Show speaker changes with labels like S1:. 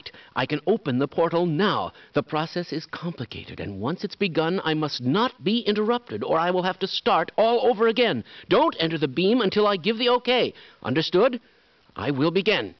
S1: Right. I can open the portal now. The process is complicated, and once it's begun, I must not be interrupted, or I will have to start all over again. Don't enter the beam until I give the okay. Understood? I will begin.